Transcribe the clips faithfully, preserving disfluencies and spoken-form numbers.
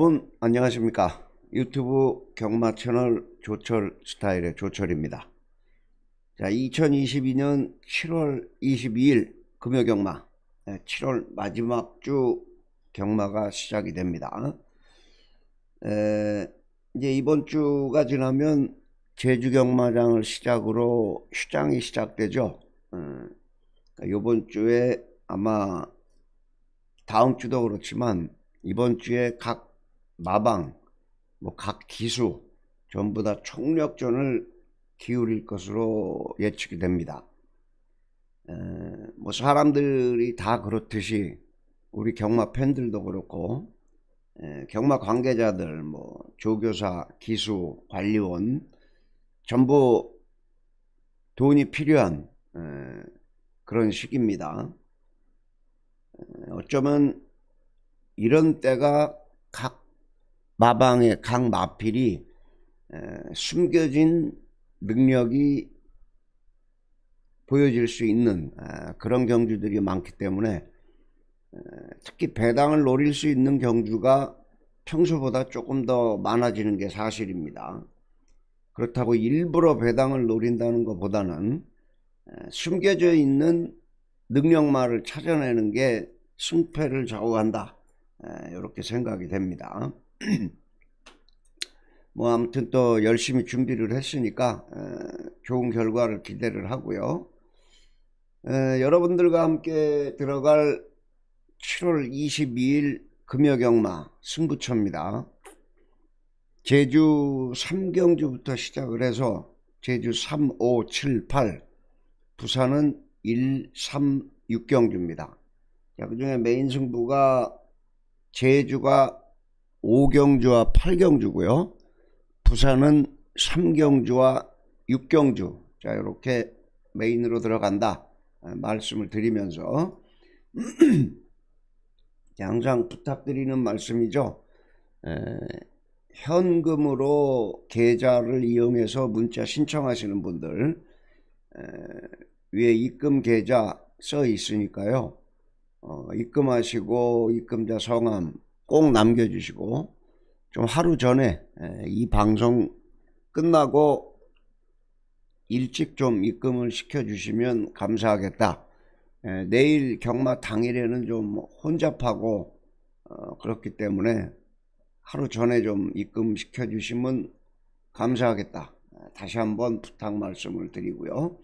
여러분 안녕하십니까. 유튜브 경마 채널 조철 스타일의 조철입니다. 자, 이천이십이 년 칠월 이십이일 금요 경마, 칠월 마지막 주 경마가 시작이 됩니다. 에, 이제 이번 주가 지나면 제주 경마장을 시작으로 휴장이 시작되죠. 음, 이번 주에 아마 다음 주도 그렇지만 이번 주에 각 마방, 뭐 각 기수 전부 다 총력전을 기울일 것으로 예측이 됩니다. 에, 뭐 사람들이 다 그렇듯이 우리 경마 팬들도 그렇고 에, 경마 관계자들, 뭐 조교사, 기수, 관리원 전부 돈이 필요한 에, 그런 시기입니다. 에, 어쩌면 이런 때가 각 마방의 각 마필이 에, 숨겨진 능력이 보여질 수 있는 에, 그런 경주들이 많기 때문에 에, 특히 배당을 노릴 수 있는 경주가 평소보다 조금 더 많아지는 게 사실입니다. 그렇다고 일부러 배당을 노린다는 것보다는 에, 숨겨져 있는 능력만을 찾아내는 게 승패를 좌우한다, 이렇게 생각이 됩니다. 뭐 아무튼 또 열심히 준비를 했으니까 에, 좋은 결과를 기대를 하고요. 에, 여러분들과 함께 들어갈 칠월 이십이일 금요경마 승부처입니다. 제주 삼 경주부터 시작을 해서 제주 삼, 오, 칠, 팔, 부산은 일, 삼, 육 경주입니다. 자, 그중에 메인 승부가 제주가 오 경주와 팔 경주고요. 부산은 삼 경주와 육 경주. 자, 이렇게 메인으로 들어간다 말씀을 드리면서 항상 부탁드리는 말씀이죠. 에, 현금으로 계좌를 이용해서 문자 신청하시는 분들 에, 위에 입금 계좌 써 있으니까요. 어, 입금하시고 입금자 성함 꼭 남겨주시고 좀 하루 전에 에, 이 방송 끝나고 일찍 좀 입금을 시켜주시면 감사하겠다. 에, 내일 경마 당일에는 좀 혼잡하고 어, 그렇기 때문에 하루 전에 좀 입금 시켜주시면 감사하겠다. 다시 한번 부탁 말씀을 드리고요.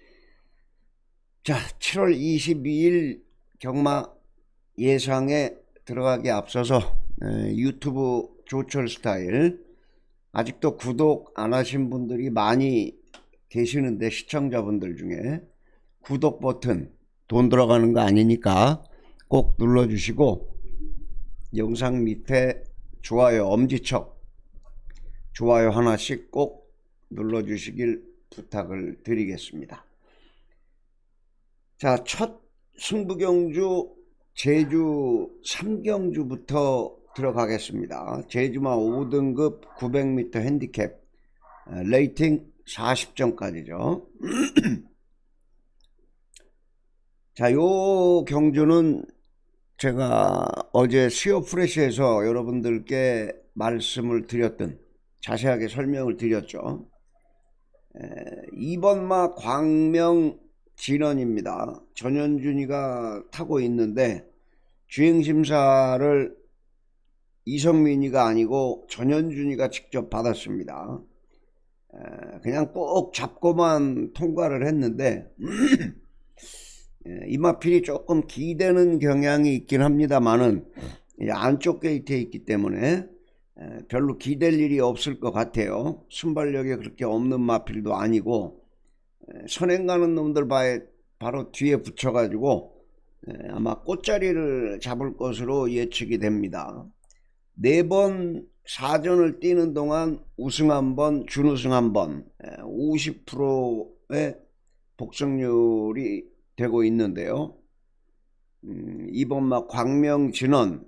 자, 칠월 이십이일 경마 예상에 들어가기 앞서서 에, 유튜브 조철 스타일 아직도 구독 안 하신 분들이 많이 계시는데, 시청자분들 중에 구독 버튼 돈 들어가는 거 아니니까 꼭 눌러주시고 영상 밑에 좋아요 엄지척 좋아요 하나씩 꼭 눌러주시길 부탁을 드리겠습니다. 자, 첫 승부경주 제주 삼 경주부터 들어가겠습니다. 제주마 오 등급 구백 미터 핸디캡 레이팅 사십 점까지죠. 자, 요 경주는 제가 어제 수요 프레시에서 여러분들께 말씀을 드렸던, 자세하게 설명을 드렸죠. 에, 이번 마 광명 진원입니다. 전현준이가 타고 있는데 주행심사를 이성민이가 아니고 전현준이가 직접 받았습니다. 에, 그냥 꼭 잡고만 통과를 했는데 이 마필이 조금 기대는 경향이 있긴 합니다만은 안쪽 게이트에 있기 때문에 별로 기댈 일이 없을 것 같아요. 순발력이 그렇게 없는 마필도 아니고 선행 가는 놈들 바로 뒤에 붙여 가지고 아마 꽃자리를 잡을 것으로 예측이 됩니다. 네 번 사전을 뛰는 동안 우승 한 번, 준우승 한 번, 오십 퍼센트의 복승률이 되고 있는데요. 음, 이번 막 광명진원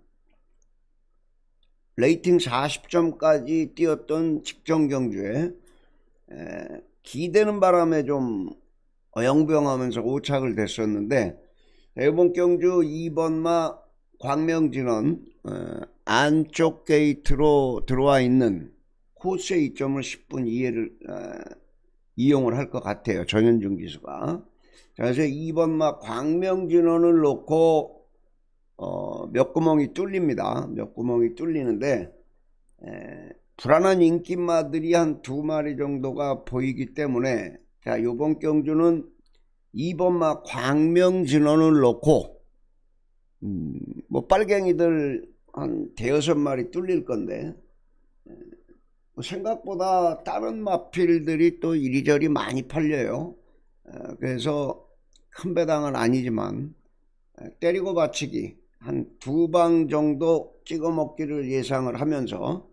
레이팅 사십 점까지 뛰었던 직전 경주에 에, 기대는 바람에 좀 어영부영하면서 오착을 됐었는데, 이번 경주 이번 마 광명진원 에, 안쪽 게이트로 들어와 있는 코스의 이점을 십 분 이해를 어, 이용을 할 것 같아요. 전현중 기수가. 자, 그래서 이 번 막 광명진원을 놓고 어, 몇 구멍이 뚫립니다. 몇 구멍이 뚫리는데 에, 불안한 인기마들이 한 두 마리 정도가 보이기 때문에 자, 요번 경주는 이 번 막 광명진원을 놓고 음, 뭐 빨갱이들 한 대여섯 마리 뚫릴 건데 뭐 생각보다 다른 마필들이 또 이리저리 많이 팔려요. 그래서 큰 배당은 아니지만 때리고 받치기 한 두 방 정도 찍어 먹기를 예상을 하면서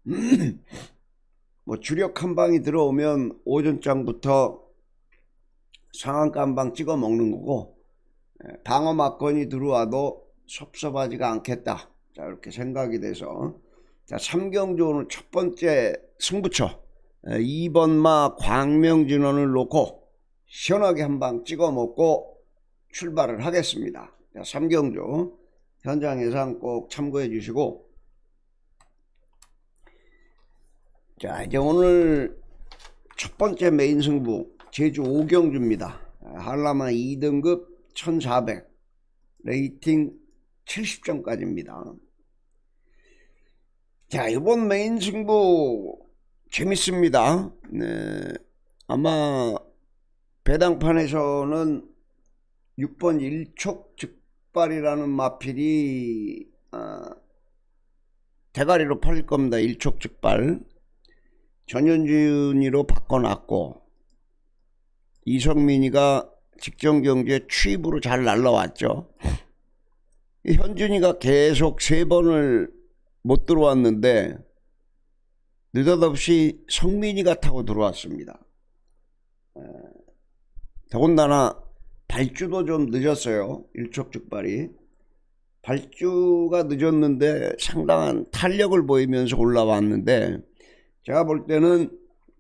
뭐 주력 한 방이 들어오면 오전장부터 상한가 한 방 찍어 먹는 거고 방어 막건이 들어와도 섭섭하지가 않겠다. 자, 이렇게 생각이 돼서 자, 삼 경주 오늘 첫 번째 승부처 이 번 마 광명진원을 놓고 시원하게 한 방 찍어 먹고 출발을 하겠습니다. 자, 삼 경주 현장 예상 꼭 참고해 주시고 자, 이제 오늘 첫 번째 메인 승부 제주 오 경주입니다. 한라마 이 등급 천사백 레이팅 칠십 점까지입니다. 자, 이번 메인 승부 재밌습니다. 네, 아마 배당판에서는 육 번 일촉즉발이라는 마필이 어, 대가리로 팔릴 겁니다. 일촉즉발 전현준이로 바꿔놨고 이성민이가 직전경주에 취입으로 잘 날라왔죠. 현준이가 계속 세 번을 못 들어왔는데 느닷없이 성민이가 타고 들어왔습니다. 에, 더군다나 발주도 좀 늦었어요. 일촉즉발이 발주가 늦었는데 상당한 탄력을 보이면서 올라왔는데 제가 볼 때는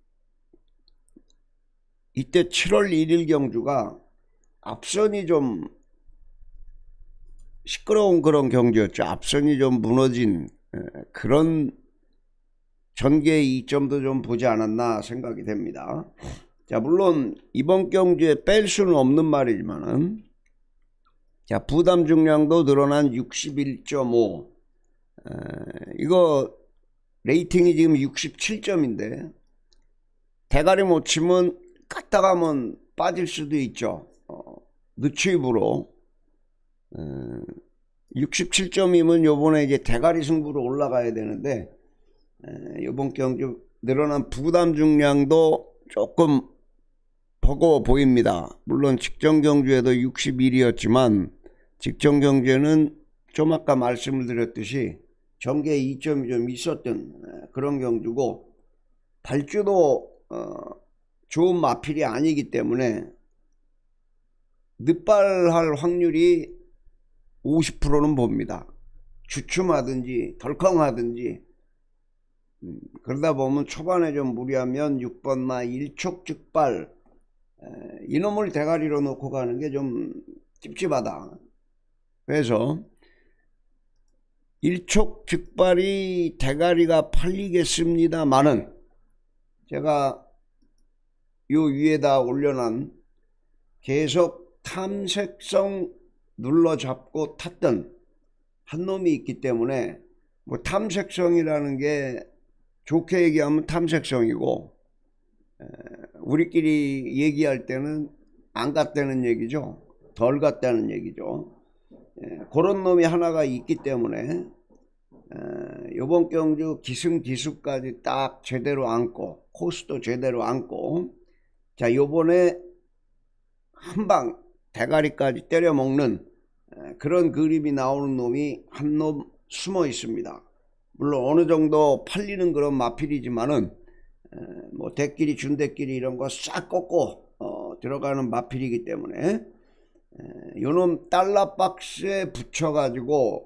이때 칠월 일일 경주가 앞선이 좀 시끄러운 그런 경주였죠. 앞선이 좀 무너진 그런 전개의 이점도 좀 보지 않았나 생각이 됩니다. 자, 물론 이번 경주에 뺄 수는 없는 말이지만은 자, 부담 중량도 늘어난 육십일 점 오 에, 이거 레이팅이 지금 육십칠 점인데 대가리 못 치면 갔다 가면 빠질 수도 있죠. 어, 늦추입으로 에, 육십칠 점이면 요번에 이제 대가리 승부로 올라가야 되는데 에, 요번 경주 늘어난 부담 중량도 조금 버거워 보입니다. 물론 직전 경주에도 육십일이었지만 직전 경주에는 좀 아까 말씀을 드렸듯이 전개 이점이 좀 있었던 그런 경주고 발주도 어, 좋은 마필이 아니기 때문에 늦발할 확률이 오십 퍼센트는 봅니다. 주춤하든지 덜컹하든지 음, 그러다 보면 초반에 좀 무리하면 육 번 마 일촉즉발 에, 이놈을 대가리로 놓고 가는 게 좀 찝찝하다. 그래서 일촉즉발이 대가리가 팔리겠습니다만은 제가 요 위에다 올려놓은 계속 탐색성 눌러잡고 탔던 한 놈이 있기 때문에 뭐 탐색성이라는 게 좋게 얘기하면 탐색성이고 에, 우리끼리 얘기할 때는 안 갔다는 얘기죠. 덜 갔다는 얘기죠. 에, 그런 놈이 하나가 있기 때문에 에, 요번 경주 기승기수까지 딱 제대로 안고 코스도 제대로 안고 자, 요번에 한방 대가리까지 때려 먹는 에, 그런 그림이 나오는 놈이 한 놈 숨어 있습니다. 물론 어느 정도 팔리는 그런 마필이지만은 에, 뭐 대끼리 준대끼리 이런 거 싹 꺾고 어, 들어가는 마필이기 때문에 에, 요놈 달러 박스에 붙여 가지고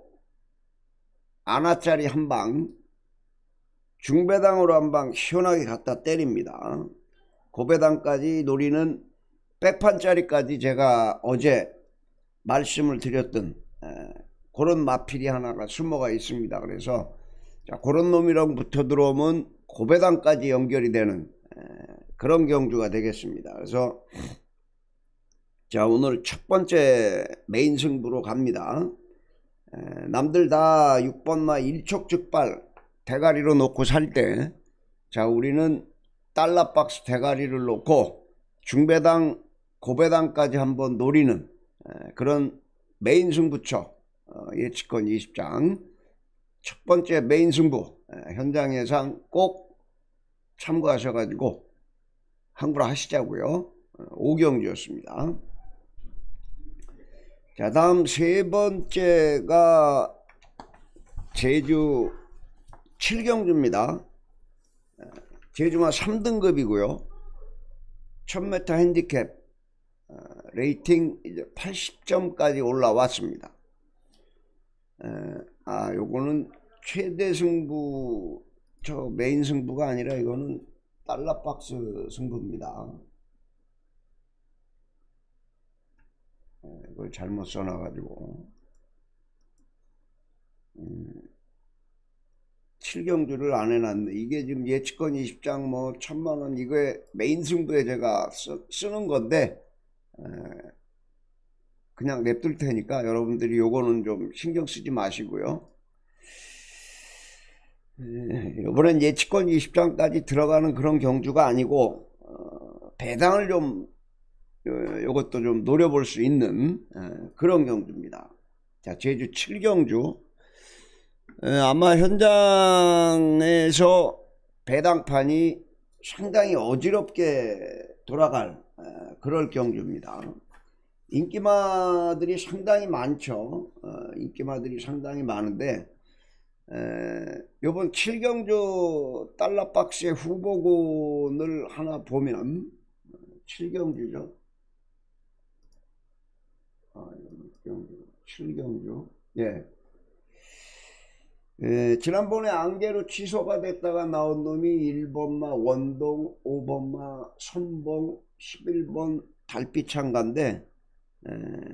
아나짜리 한방 중배당으로 한방 시원하게 갖다 때립니다. 고배당까지 노리는 백판짜리까지 제가 어제 말씀을 드렸던 에, 그런 마필이 하나가 숨어가 있습니다. 그래서 자, 그런 놈이랑 붙어 들어오면 고배당까지 연결이 되는 에, 그런 경주가 되겠습니다. 그래서 자, 오늘 첫 번째 메인 승부로 갑니다. 에, 남들 다 육 번마 일촉즉발 대가리로 놓고 살 때, 자, 우리는 달러박스 대가리를 놓고 중배당 고배당까지 한번 노리는 에, 그런 메인 승부처 어, 예측권 이십 장 첫 번째 메인 승부 에, 현장 예상 꼭 참고하셔가지고 항구를 하시자고요. 어, 오경주였습니다. 자, 다음 세 번째가 제주 칠 경주입니다. 제주마 삼 등급이고요. 천 미터 핸디캡 어, 레이팅 이제 팔십 점까지 올라왔습니다. 에, 아, 요거는 최대 승부, 저 메인 승부가 아니라 이거는 달러박스 승부입니다. 에, 이걸 잘못 써놔가지고 음, 칠 경주를 안 해놨네. 이게 지금 예측권 이십 장 뭐 천만원 이거에 메인 승부에 제가 쓰, 쓰는 건데 에, 그냥 냅둘 테니까 여러분들이 요거는 좀 신경 쓰지 마시고요. 에, 이번엔 예측권 이십 장까지 들어가는 그런 경주가 아니고 어, 배당을 좀 요, 요것도 좀 노려볼 수 있는 에, 그런 경주입니다. 자, 제주 칠 경주 에, 아마 현장에서 배당판이 상당히 어지럽게 돌아갈 에, 그럴 경주입니다. 인기마들이 상당히 많죠. 어, 인기마들이 상당히 많은데 에, 요번 칠 경주 달러박스의 후보군을 하나 보면 칠 경주죠. 아, 칠 경주. 예. 에, 지난번에 안개로 취소가 됐다가 나온 놈이 일 번마 원동, 오 번마 선봉, 십일 번 달빛 창가인데 에,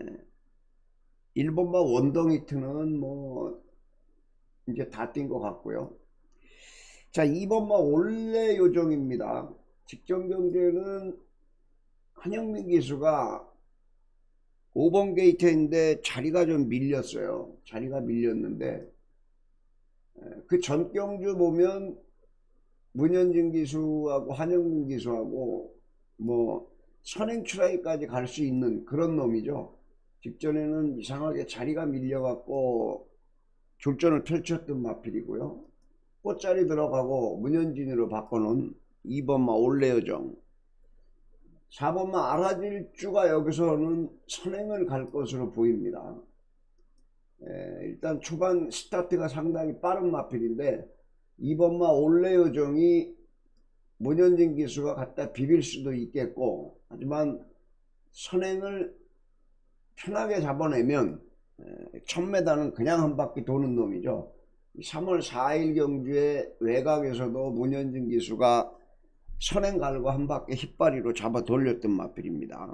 일 번마 원동 히트는 뭐 이제 다 뛴 것 같고요. 자, 이 번마 올레 요정입니다. 직전 경주에는 한영민 기수가 오 번 게이트인데 자리가 좀 밀렸어요. 자리가 밀렸는데 그 전 경주 보면 문현진 기수하고 한영민 기수하고 뭐 선행 추라이까지 갈 수 있는 그런 놈이죠. 직전에는 이상하게 자리가 밀려갖고 졸전을 펼쳤던 마필이고요. 꽃자리 들어가고 문현진으로 바꿔놓은 이 번마 올레요정, 사 번마 아라질주가 여기서는 선행을 갈 것으로 보입니다. 에, 일단 초반 스타트가 상당히 빠른 마필인데 이 번마 올레요정이 문현진 기수가 갖다 비빌 수도 있겠고, 하지만 선행을 편하게 잡아내면 천 미터는 그냥 한 바퀴 도는 놈이죠. 삼월 사일 경주에 외곽에서도 문현진 기수가 선행 갈고 한 바퀴 hit바리로 잡아 돌렸던 마필입니다.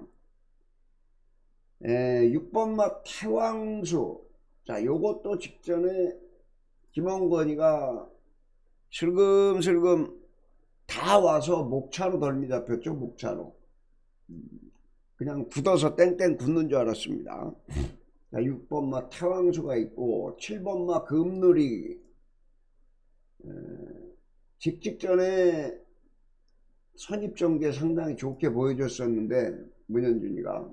에, 육 번마 태왕수. 자, 요것도 직전에 김원건이가 슬금슬금 다 와서 목차로 덜미 잡혔죠. 목차로 그냥 굳어서 땡땡 굳는 줄 알았습니다. 자, 육 번마 태왕수가 있고 칠 번마 금누리. 에, 직직전에 선입전개 상당히 좋게 보여줬었는데 문현준이가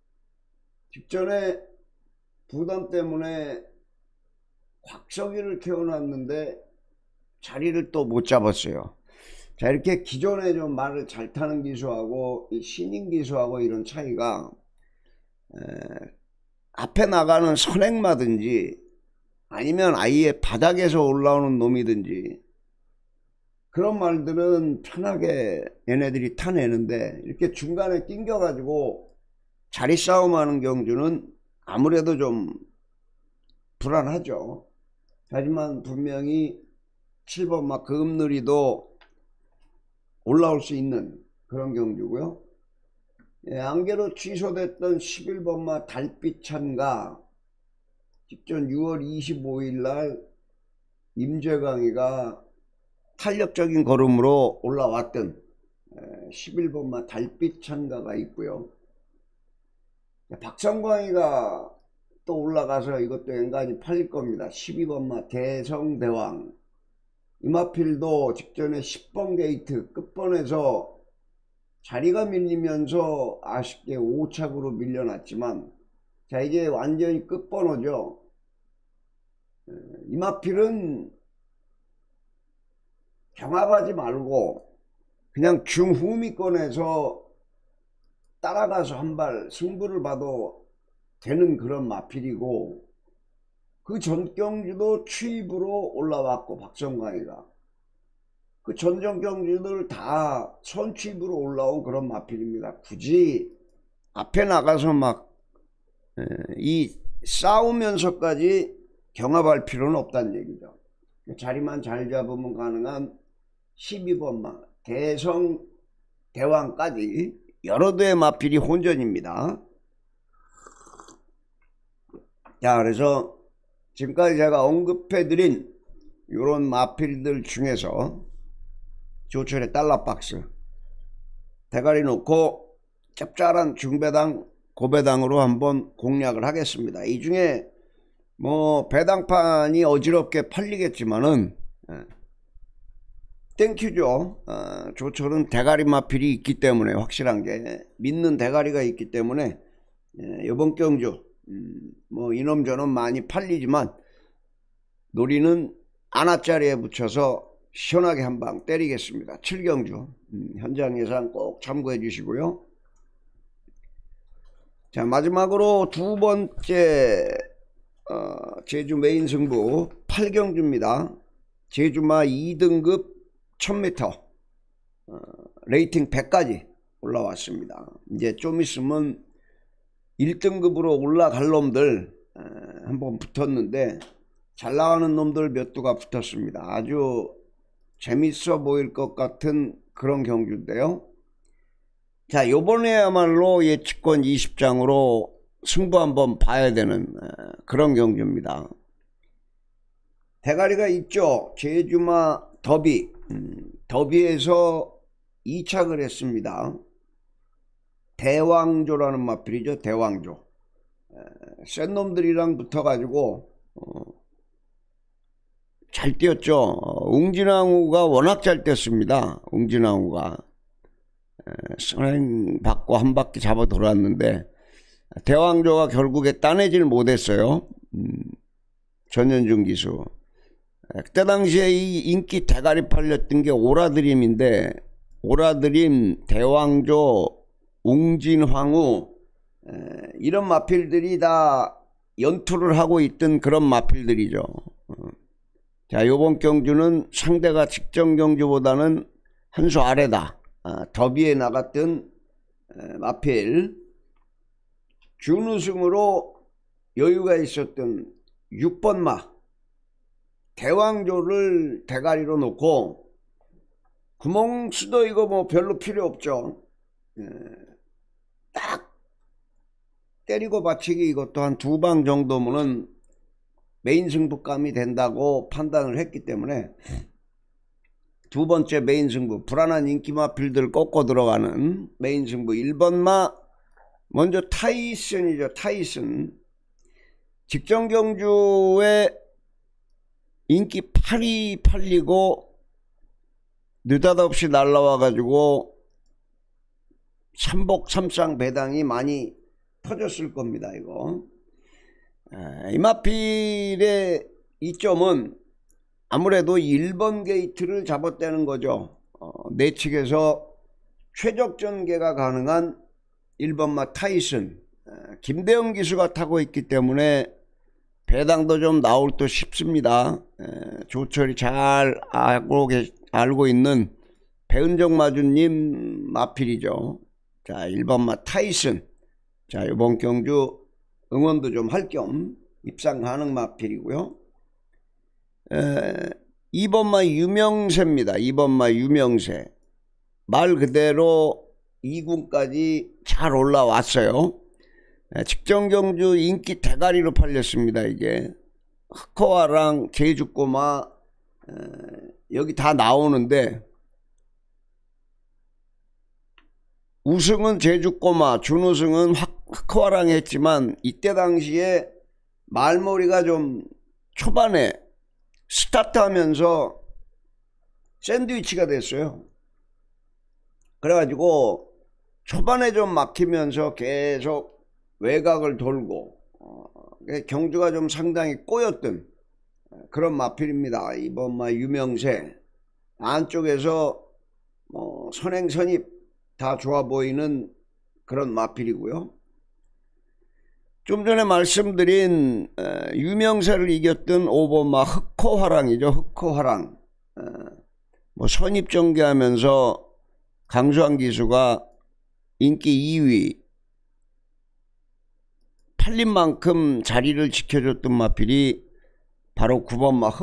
직전에 부담 때문에 곽석이를 태워놨는데 자리를 또 못 잡았어요. 자, 이렇게 기존에 좀 말을 잘 타는 기수하고 이 신인 기수하고 이런 차이가 에, 앞에 나가는 선행마든지 아니면 아예 바닥에서 올라오는 놈이든지 그런 말들은 편하게 얘네들이 타내는데 이렇게 중간에 낑겨 가지고 자리 싸움하는 경주는 아무래도 좀 불안하죠. 하지만 분명히 칠 번마 금누리도 올라올 수 있는 그런 경주고요. 예, 안개로 취소됐던 십일 번마 달빛 찬가. 직전 유월 이십오일 날 임재강이가 탄력적인 걸음으로 올라왔던 십일 번마 달빛 찬가가 있고요. 박성광이가 또 올라가서 이것도 엔간히 팔릴 겁니다. 십이 번마 대성대왕. 이마필도 직전에 십 번 게이트 끝번에서 자리가 밀리면서 아쉽게 오 착으로 밀려났지만, 자 이제 완전히 끝번호죠. 이마필은 경합하지 말고 그냥 중후미권에서 따라가서 한 발 승부를 봐도 되는 그런 마필이고, 그 전 경주도 추입으로 올라왔고 박성광이가 그 전전 경주들 다 선취입으로 올라온 그런 마필입니다. 굳이 앞에 나가서 막 이 싸우면서까지 경합할 필요는 없다는 얘기죠. 자리만 잘 잡으면 가능한 십이 번마 대성 대왕까지 여러 대의 마필이 혼전입니다. 자, 그래서 지금까지 제가 언급해드린 이런 마필들 중에서 조철의 달러박스 대가리 놓고 짭짤한 중배당 고배당으로 한번 공략을 하겠습니다. 이 중에 뭐 배당판이 어지럽게 팔리겠지만은 땡큐죠. 어, 조철은 대가리 마필이 있기 때문에, 확실한 게 믿는 대가리가 있기 때문에 예, 이번 경주 음, 뭐 이놈 저놈 많이 팔리지만 놀이는 아나짜리에 붙여서 시원하게 한방 때리겠습니다. 칠 경주 음, 현장 예상 꼭 참고해 주시고요. 자, 마지막으로 두 번째 어, 제주 메인 승부 팔 경주입니다. 제주마 이 등급 천 미터 어, 레이팅 백까지 올라왔습니다. 이제 좀 있으면 일 등급으로 올라갈 놈들 어, 한번 붙었는데 잘 나가는 놈들 몇 두가 붙었습니다. 아주 재밌어 보일 것 같은 그런 경주인데요. 자, 요번에야말로 예측권 이십 장으로 승부 한번 봐야 되는 그런 경주입니다. 대가리가 있죠. 제주마 더비 음, 더비에서 이 착을 했습니다. 대왕조라는 마필이죠. 대왕조. 에, 센 놈들이랑 붙어가지고 어, 잘 뛰었죠. 어, 웅진왕후가 워낙 잘 뛰었습니다. 웅진왕후가 선행 받고 한 바퀴 잡아 돌았는데 대왕조가 결국에 따내질 못했어요. 음, 전현중 기수. 그때 당시에 이 인기 대가리 팔렸던 게 오라드림인데, 오라드림, 대왕조, 웅진황후 에, 이런 마필들이 다 연투를 하고 있던 그런 마필들이죠. 어. 자, 요번 경주는 상대가 직전 경주보다는 한 수 아래다. 아, 더비에 나갔던 에, 마필 준우승으로 여유가 있었던 육 번마 대왕조를 대가리로 놓고 구멍수도 이거 뭐 별로 필요 없죠. 에, 딱 때리고 받치기 이것도 한 두 방 정도면은 메인 승부감이 된다고 판단을 했기 때문에 두 번째 메인 승부 불안한 인기마필들 꺾고 들어가는 메인 승부 일 번마 먼저 타이슨이죠. 타이슨 직전 경주에 인기 팔이 팔리고 느닷없이 날라와 가지고 삼복 삼상 배당이 많이 터졌을 겁니다. 이거 아, 이마필의 이점은 아무래도 일 번 게이트를 잡았다는 거죠. 어, 내측에서 최적전개가 가능한 일 번마 타이슨 어, 김대영 기수가 타고 있기 때문에 배당도 좀 나올 듯 싶습니다. 에, 조철이 잘 알고, 계, 알고 있는 배은정 마주님 마필이죠. 자, 일 번마 타이슨. 자, 이번 경주 응원도 좀 할 겸 입상 가능 마필이고요. 에, 이 번마 유명세입니다. 이 번마 유명세. 말 그대로 이 군까지 잘 올라왔어요. 직전경주 인기 대가리로 팔렸습니다. 이게 흑호화랑 제주꼬마 여기 다 나오는데 우승은 제주꼬마, 준우승은 흑호화랑 했지만 이때 당시에 말머리가 좀 초반에 스타트하면서 샌드위치가 됐어요. 그래가지고 초반에 좀 막히면서 계속 외곽을 돌고 어, 경주가 좀 상당히 꼬였던 그런 마필입니다. 이번 마 유명세 안쪽에서 뭐 선행선입 다 좋아 보이는 그런 마필이고요. 좀 전에 말씀드린 에, 유명세를 이겼던 오 번 마 흑호화랑이죠. 흑호화랑 에, 뭐 선입전개하면서 강수환 기수가 인기 이 위 팔린 만큼 자리를 지켜줬던 마필이 바로 구 번 마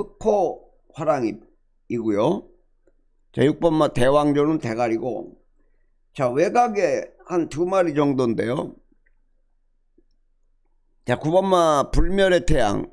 흑호화랑이고요. 자, 육 번 마 대왕조는 대가리고, 자, 외곽에 한 두 마리 정도인데요. 자, 구 번 마 불멸의 태양,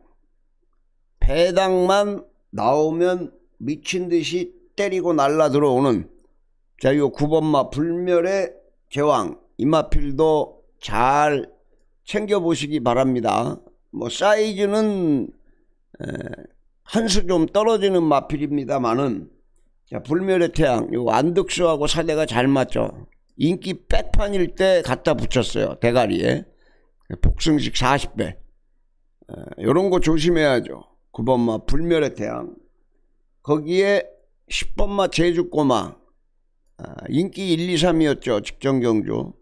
배당만 나오면 미친듯이 때리고 날라 들어오는, 자, 요 구 번 마 불멸의 제왕, 이 마필도 잘 챙겨보시기 바랍니다. 뭐 사이즈는 한 수 좀 떨어지는 마필입니다만은, 자, 불멸의 태양, 요 안득수하고 사대가 잘 맞죠. 인기 백판일 때 갖다 붙였어요. 대가리에 복승식 사십 배. 요런 거 조심해야죠. 구 번 마 불멸의 태양, 거기에 십 번 마 제주꼬마, 인기 일, 이, 삼이었죠. 직전경주.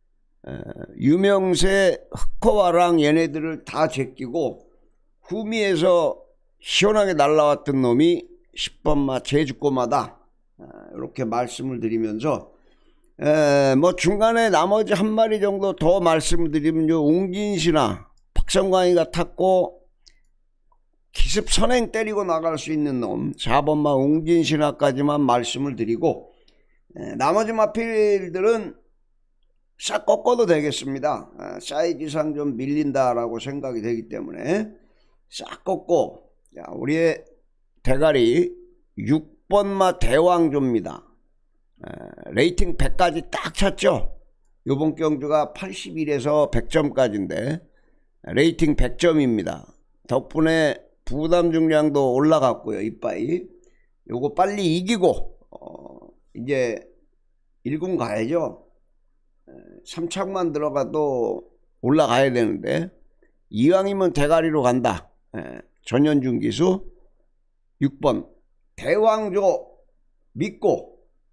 유명세 흑호화랑 얘네들을 다 제끼고 후미에서 시원하게 날라왔던 놈이 십 번 마 제주꼬마다. 이렇게 말씀을 드리면서 에, 뭐 중간에 나머지 한 마리 정도 더 말씀드리면 요 웅진시나 박성광이가 탔고 기습 선행 때리고 나갈 수 있는 놈 사 번 마 웅진시나까지만 말씀을 드리고, 에, 나머지 마필들은 싹 꺾어도 되겠습니다. 에, 사이즈상 좀 밀린다라고 생각이 되기 때문에 싹 꺾고, 자, 우리의 대가리 육 번 마 대왕조입니다. 에, 레이팅 백까지 딱 찼죠. 요번 경주가 팔십일에서 백 점까지인데 레이팅 백 점입니다. 덕분에 부담 중량도 올라갔고요. 이빠이 요거 빨리 이기고 어, 이제 일 군 가야죠. 에, 삼 착만 들어가도 올라가야 되는데 이왕이면 대가리로 간다. 에, 전현준 기수 육 번 대왕조 믿고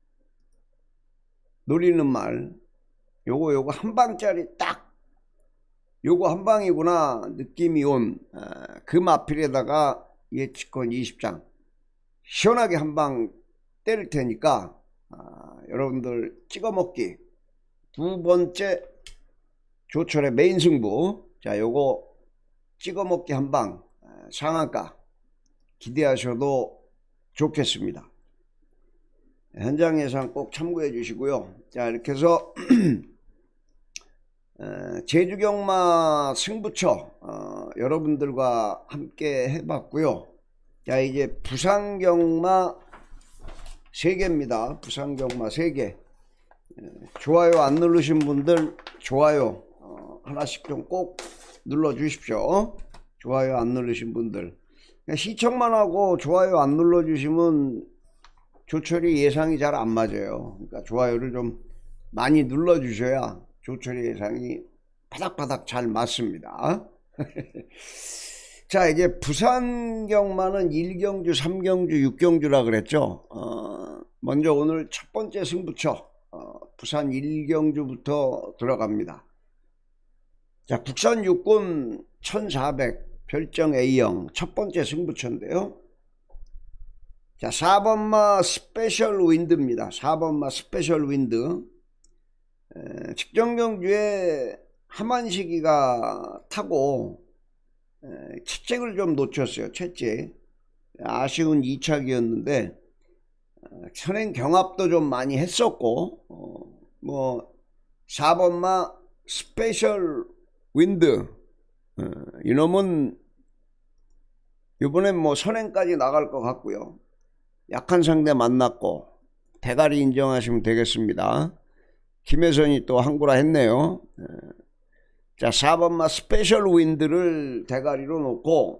노리는 말, 요거 요거 한 방짜리 딱 요거 한 방이구나 느낌이 온 그 마필에다가 예측권 이십 장 시원하게 한 방 때릴 테니까 아, 여러분들 찍어먹기 두 번째 조철의 메인 승부, 자, 요거 찍어먹기 한 방 상한가 기대하셔도 좋겠습니다. 현장 예상 꼭 참고해 주시고요. 자, 이렇게 해서 제주경마 승부처 어, 여러분들과 함께 해봤고요. 자, 이제 부산경마 세 개입니다. 부산경마 세 개. 좋아요 안 누르신 분들 좋아요 어, 하나씩 좀 꼭 눌러 주십시오. 좋아요 안 누르신 분들, 시청만 하고 좋아요 안 눌러 주시면 조철이 예상이 잘 안 맞아요. 그러니까 좋아요를 좀 많이 눌러 주셔야 조철이 예상이 바닥바닥 잘 맞습니다. 자, 이제 부산 경마는 일 경주, 삼 경주, 육 경주라 그랬죠. 어, 먼저 오늘 첫 번째 승부처 어, 부산 일 경주부터 들어갑니다. 자, 국산 육군 천사백 별정 A형 첫 번째 승부처인데요. 자, 사 번 마 스페셜 윈드입니다. 사 번 마 스페셜 윈드. 에, 직전경주에 하만식이가 타고 에, 채찍을 좀 놓쳤어요. 채찍. 아쉬운 이 착이었는데 선행 경합도 좀 많이 했었고 어, 뭐 사 번 마 스페셜 윈드. 어, 이놈은 이번엔 뭐 선행까지 나갈 것 같고요. 약한 상대 만났고 대가리 인정하시면 되겠습니다. 김혜선이 또 한구라 했네요. 자, 사 번마 스페셜 윈드를 대가리로 놓고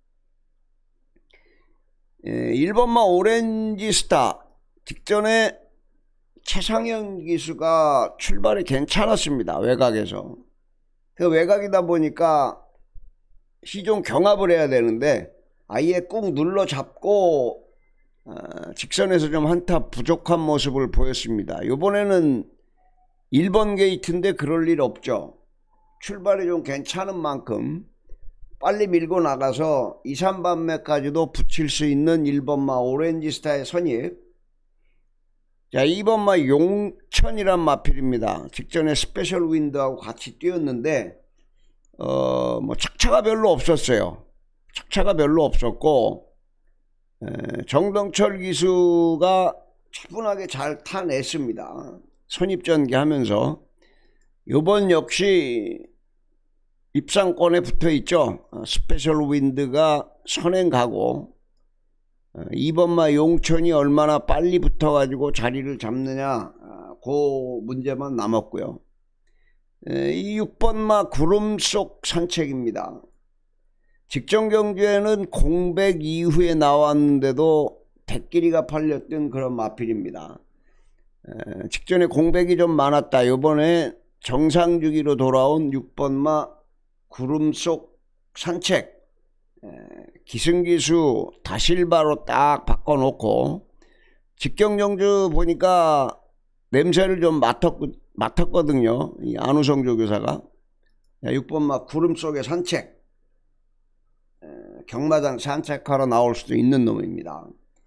일 번마 오렌지 스타. 직전에 최상현 기수가 출발이 괜찮았습니다. 외곽에서. 그 외곽이다 보니까 시종 경합을 해야 되는데 아예 꾹 눌러 잡고 어, 직선에서 좀 한타 부족한 모습을 보였습니다. 이번에는 일 번 게이트인데 그럴 일 없죠. 출발이 좀 괜찮은 만큼 빨리 밀고 나가서 이, 삼 반매까지도 붙일 수 있는 일 번마 오렌지 스타의 선입. 자, 이 번마 용천이란 마필입니다. 직전에 스페셜 윈드하고 같이 뛰었는데 어, 뭐 착차가 별로 없었어요. 착차가 별로 없었고 에, 정동철 기수가 차분하게 잘 타냈습니다. 선입전개하면서. 요번 역시 입상권에 붙어있죠. 어, 스페셜 윈드가 선행 가고 어, 이 번마 용천이 얼마나 빨리 붙어가지고 자리를 잡느냐, 어, 그 문제만 남았고요. 에, 이 육 번마 구름 속 산책입니다. 직전 경주에는 공백 이후에 나왔는데도 대끼리가 팔렸던 그런 마필입니다. 에, 직전에 공백이 좀 많았다. 요번에 정상주기로 돌아온 육 번마 구름 속 산책. 에, 기승기수 다실바로 딱 바꿔놓고 직경정주 보니까 냄새를 좀 맡았, 맡았거든요. 이 안우성 조교사가. 육 번마 구름 속의 산책. 에, 경마장 산책하러 나올 수도 있는 놈입니다.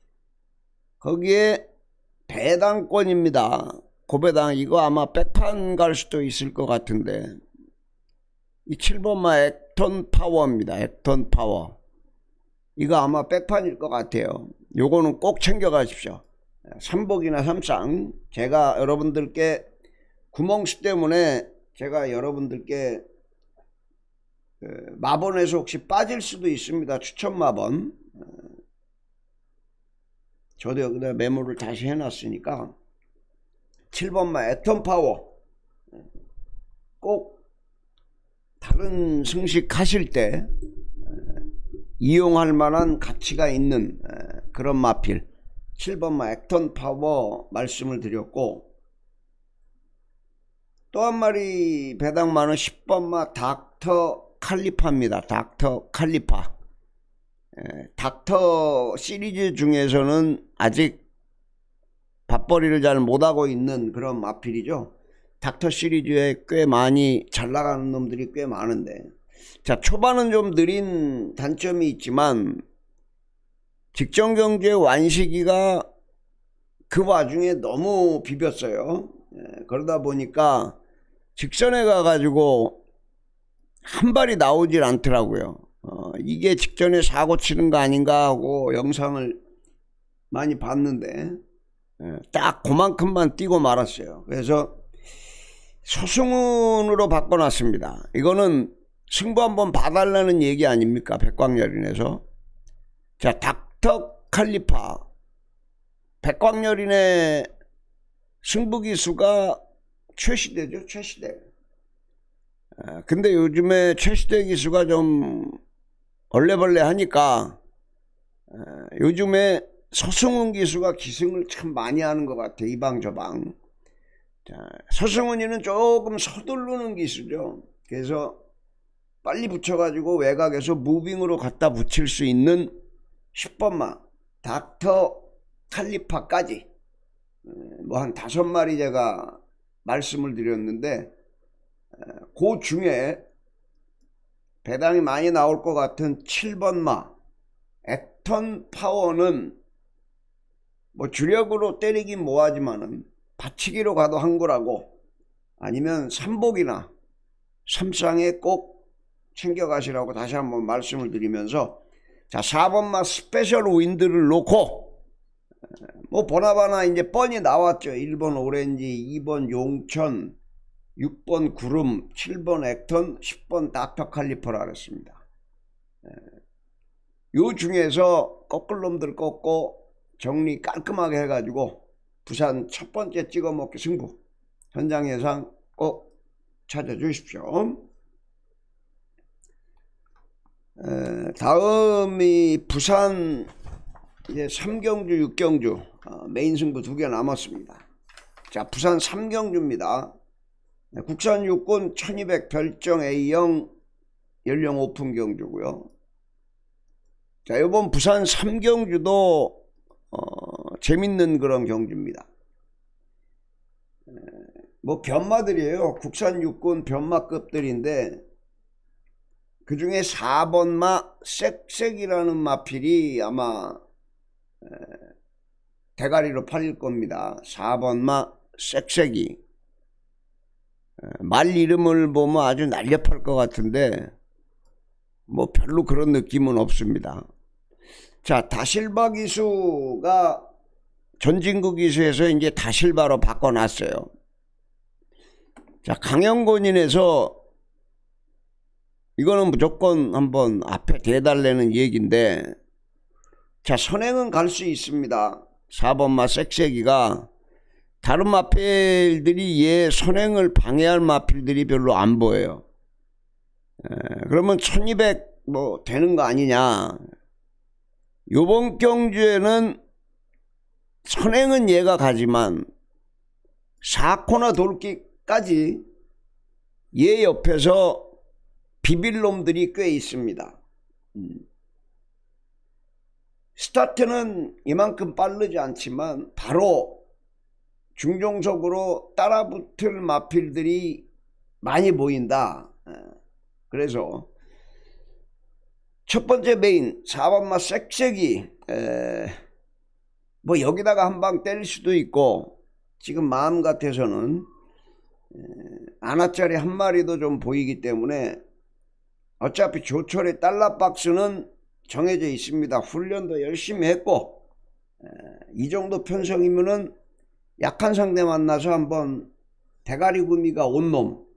거기에 배당권입니다. 고배당. 이거 아마 백판 갈 수도 있을 것 같은데 이 칠 번마 액턴 파워입니다. 액턴 파워. 이거 아마 백판일 것 같아요. 요거는 꼭 챙겨 가십시오. 삼복이나 삼상. 제가 여러분들께 구멍수 때문에 제가 여러분들께 그 마번에서 혹시 빠질 수도 있습니다. 추천 마번. 저도 여기다 메모를 다시 해놨으니까 칠 번마 액턴 파워 꼭 다른 승식 하실 때 이용할 만한 가치가 있는 그런 마필 칠 번마 액턴 파워 말씀을 드렸고, 또 한 마리 배당 많은 십 번마 닥터 칼리파입니다. 닥터 칼리파. 에, 닥터 시리즈 중에서는 아직 밥벌이를 잘 못하고 있는 그런 마필이죠. 닥터 시리즈에 꽤 많이 잘 나가는 놈들이 꽤 많은데, 자, 초반은 좀 느린 단점이 있지만 직전 경주의 완시기가 그 와중에 너무 비볐어요. 에, 그러다 보니까 직선에 가가지고 한 발이 나오질 않더라고요. 어, 이게 직전에 사고 치는 거 아닌가 하고 영상을 많이 봤는데 예, 딱 그만큼만 뛰고 말았어요. 그래서 서승훈으로 바꿔놨습니다. 이거는 승부 한번 봐달라는 얘기 아닙니까? 백광열인에서. 자, 닥터 칼리파. 백광열인의 승부기수가 최시대죠. 최시대. 아, 근데 요즘에 최시대 기수가 좀 얼레벌레 하니까 아, 요즘에 서승훈 기수가 기승을 참 많이 하는 것 같아. 이방 저방. 자, 서승훈이는 조금 서두르는 기수죠. 그래서 빨리 붙여가지고 외곽에서 무빙으로 갖다 붙일 수 있는 십 번마 닥터 칼리파까지 뭐 한 다섯 마리 제가 말씀을 드렸는데, 그 중에 배당이 많이 나올 것 같은 칠 번마 액턴 파워는 뭐 주력으로 때리긴 뭐하지만은 받치기로 가도 한 거라고, 아니면 삼복이나 삼상에 꼭 챙겨가시라고 다시 한번 말씀을 드리면서, 자, 사 번마 스페셜 윈드를 놓고 뭐 보나마나 이제 뻔히 나왔죠. 일 번 오렌지, 이 번 용천, 육 번 구름, 칠 번 액턴, 십 번 닥터 칼리퍼라 그랬습니다. 요 중에서 꺾을 놈들 꺾고 정리 깔끔하게 해가지고 부산 첫 번째 찍어먹기 승부 현장 예상 꼭 찾아주십시오. 에, 다음이 부산 이제 삼 경주 육 경주 어, 메인 승부 두 개 남았습니다. 자, 부산 삼 경주입니다. 네, 국산 육군 천이백 별정 A형 연령 오픈 경주고요. 자, 이번 부산 삼 경주도 어, 재밌는 그런 경주입니다. 에, 뭐 변마들이에요. 국산 육군 변마급들인데 그 중에 사 번마 쌕쌕이라는 마필이 아마 에, 대가리로 팔릴 겁니다. 사 번마 쌕쌕이 말 이름을 보면 아주 날렵할 것 같은데 뭐 별로 그런 느낌은 없습니다. 자, 다실바 기수가 전진구 기수에서 이제 다실바로 바꿔놨어요. 자, 강영권인에서 이거는 무조건 한번 앞에 대달라는 얘기인데, 자, 선행은 갈 수 있습니다. 사 번마 쌕쌕이가 다른 마필들이 얘 선행을 방해할 마필들이 별로 안 보여요. 에, 그러면 천이백 뭐 되는 거 아니냐. 요번 경주에는 선행은 얘가 가지만 사 코너 돌기까지 얘 옆에서 비빌 놈들이 꽤 있습니다. 음. 스타트는 이만큼 빠르지 않지만 바로 중종석으로 따라붙을 마필들이 많이 보인다. 그래서 첫 번째 메인 사 번마 쌕쌕이 뭐 여기다가 한 방 때릴 수도 있고 지금 마음 같아서는 아나짜리 한 마리도 좀 보이기 때문에 어차피 조철의 달러 박스는 정해져 있습니다. 훈련도 열심히 했고 이 정도 편성이면은 약한 상대 만나서 한번 대가리 구미가 온 놈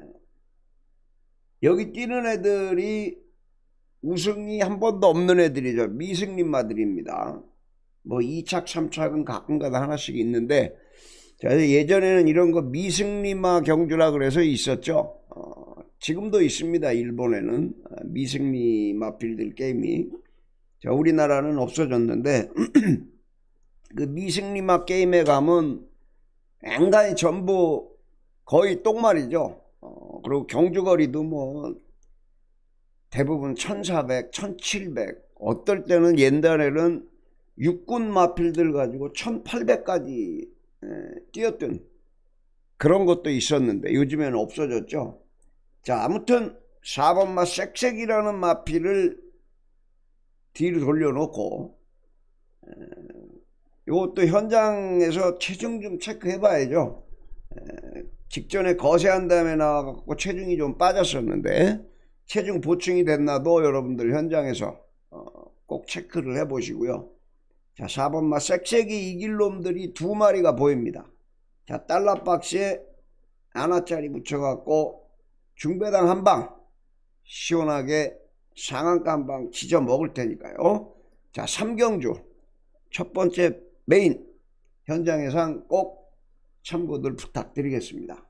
여기 뛰는 애들이 우승이 한 번도 없는 애들이죠. 미승림마들입니다. 뭐 이 착 삼 착은 가끔가다 하나씩 있는데 예전에는 이런 거 미승리마 경주라 그래서 있었죠. 어, 지금도 있습니다. 일본에는 미승리마 필드 게임이. 자, 우리나라는 없어졌는데 그 미승리마 게임에 가면 앵간히 전부 거의 똥말이죠. 어, 그리고 경주거리도 뭐 대부분 천사백, 천칠백, 어떨 때는 옛날에는 육군 마필들 가지고 천팔백까지 에, 뛰었던 그런 것도 있었는데 요즘에는 없어졌죠. 자, 아무튼 사 번마 쌕쌕이라는 마필을 뒤로 돌려놓고 에, 이것도 현장에서 체중 좀 체크해 봐야죠. 에, 직전에 거세한 다음에 나와갖고 체중이 좀 빠졌었는데 체중 보충이 됐나도 여러분들 현장에서 어, 꼭 체크를 해 보시고요. 자, 사 번마 쌕쌕이 이길 놈들이 두 마리가 보입니다. 자, 달러 박스에 하나짜리 붙여갖고 중배당 한 방 시원하게 상한가 한 방 지져 먹을 테니까요. 자, 삼 경주 첫 번째 메인 현장 예상 꼭 참고들 부탁드리겠습니다.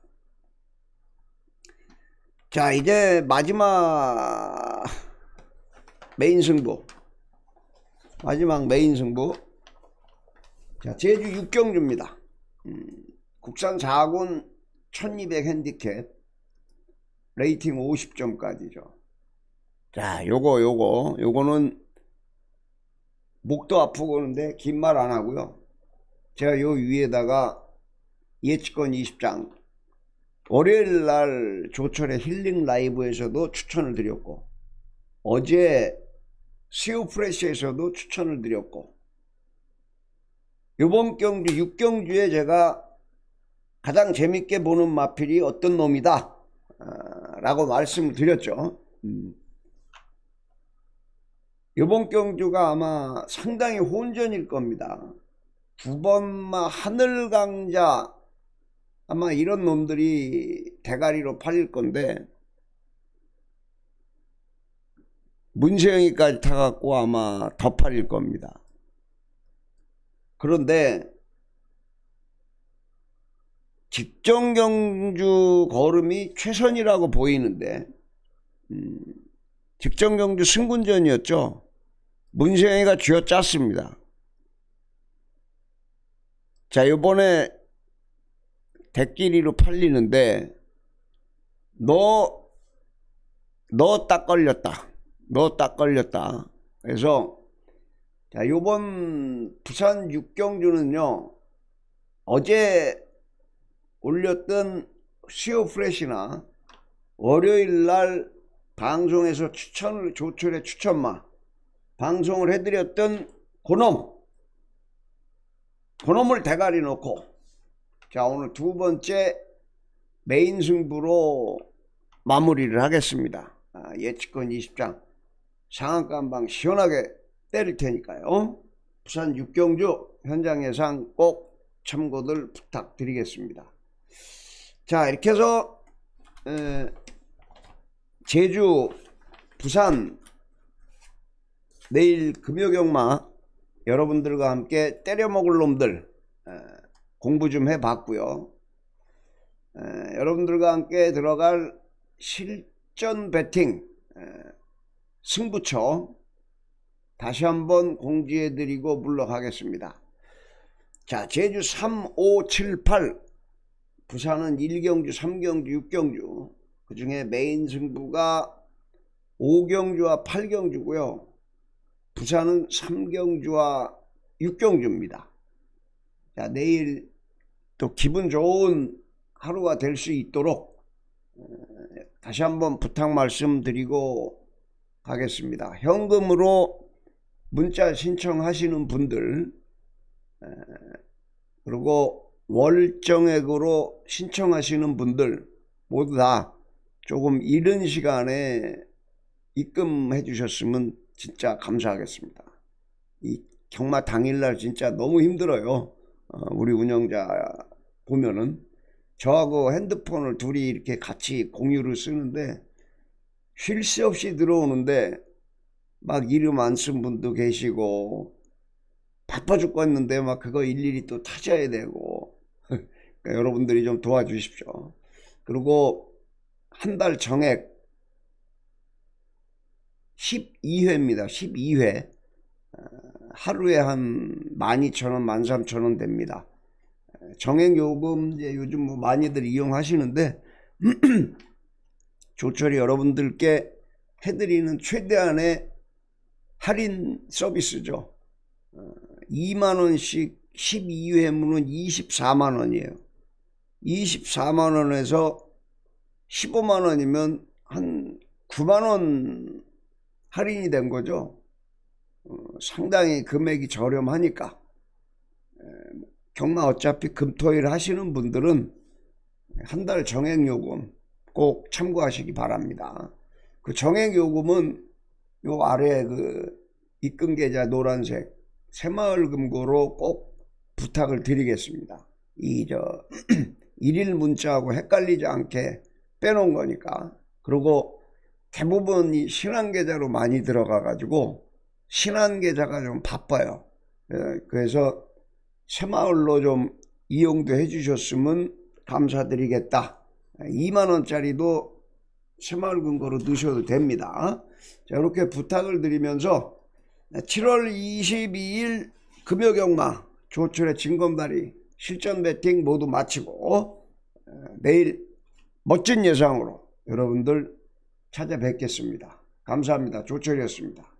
자, 이제 마지막 메인 승부 마지막 메인 승부 자, 제주 육 경주입니다. 음, 국산 사 군 천이백 핸디캡 레이팅 오십 점까지죠. 자, 요거 요거 요거는 목도 아프고 그러는데 긴 말 안 하고요. 제가 요 위에다가 예측권 이십 장 월요일날 조철의 힐링 라이브에서도 추천을 드렸고 어제 스유프레시에서도 추천을 드렸고 요번 경주 육 경주에 제가 가장 재밌게 보는 마필이 어떤 놈이다 아, 라고 말씀을 드렸죠. 음. 요번 경주가 아마 상당히 혼전일 겁니다. 두 번마 하늘강자 아마 이런 놈들이 대가리로 팔릴 건데 문세영이까지 타갖고 아마 더 팔릴 겁니다. 그런데 직전경주 걸음이 최선이라고 보이는데 음, 직전경주 승군전이었죠. 문세영이가 쥐어짰습니다. 자, 요번에 대끼리로 팔리는데 너 너 딱 걸렸다. 너 딱 걸렸다. 그래서 자, 요번 부산 육경주는요, 어제 올렸던 수요 프레시나 월요일날 방송에서 추천을, 조철의 추천마 방송을 해드렸던 그놈 그놈을 대가리 놓고, 자, 오늘 두 번째 메인 승부로 마무리를 하겠습니다. 아, 예측권 이십 장 상한가 한방 시원하게 때릴 테니까요. 부산 육경주 현장 예상 꼭 참고들 부탁드리겠습니다. 자, 이렇게 해서 에, 제주, 부산 내일 금요경마 여러분들과 함께 때려먹을 놈들 에, 공부 좀 해봤고요. 에, 여러분들과 함께 들어갈 실전 배팅 에, 승부처 다시 한번 공지해드리고 물러가겠습니다. 자, 제주 삼, 오, 칠, 팔, 부산은 일 경주, 삼 경주, 육 경주, 그 중에 메인 승부가 오 경주와 팔 경주고요. 부산은 삼 경주와 육 경주입니다. 자, 내일 또 기분 좋은 하루가 될 수 있도록 다시 한번 부탁 말씀드리고 가겠습니다. 현금으로 문자 신청하시는 분들, 그리고 월정액으로 신청하시는 분들 모두 다 조금 이른 시간에 입금해 주셨으면 진짜 감사하겠습니다. 이 경마 당일날 진짜 너무 힘들어요. 우리 운영자 보면은 저하고 핸드폰을 둘이 이렇게 같이 공유를 쓰는데 쉴 새 없이 들어오는데 막 이름 안 쓴 분도 계시고 바빠 죽겠는데 막 그거 일일이 또 찾아야 되고 그러니까 여러분들이 좀 도와주십시오. 그리고 한 달 정액 십이 회입니다. 십이 회 하루에 한 만 이천 원, 만 삼천 원 됩니다. 정액 요금 이제 요즘 뭐 많이들 이용하시는데 조철이 여러분들께 해드리는 최대한의 할인 서비스죠. 이만 원씩 십이 회물은 이십사만 원이에요. 이십사만 원에서 십오만 원이면 한 구만 원 할인이 된 거죠. 어, 상당히 금액이 저렴하니까 에, 경마 어차피 금토일 하시는 분들은 한 달 정액요금 꼭 참고하시기 바랍니다. 그 정액요금은 요 아래 그 입금계좌 노란색 새마을금고로 꼭 부탁을 드리겠습니다. 이 저 일일 문자하고 헷갈리지 않게 빼놓은 거니까. 그리고 대부분 이 신한계좌로 많이 들어가 가지고 신한계좌가 좀 바빠요. 그래서 새마을로 좀 이용도 해주셨으면 감사드리겠다. 이만 원짜리도 새마을금고로 넣으셔도 됩니다. 자, 이렇게 부탁을 드리면서 칠월 이십이일 금요경마 조철의 진검다리 실전 배팅 모두 마치고 내일 멋진 예상으로 여러분들 찾아뵙겠습니다. 감사합니다. 조철이었습니다.